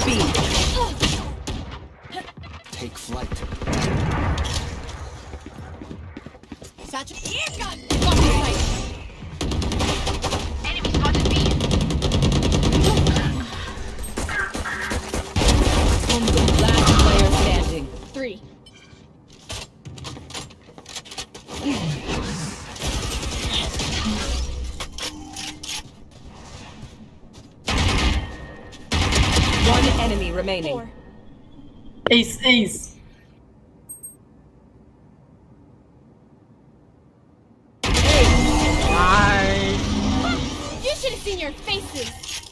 B. Take flight. Enemy spotted B. Last player standing. 3. One enemy remaining. 4. Ace, ace. You should have seen your faces.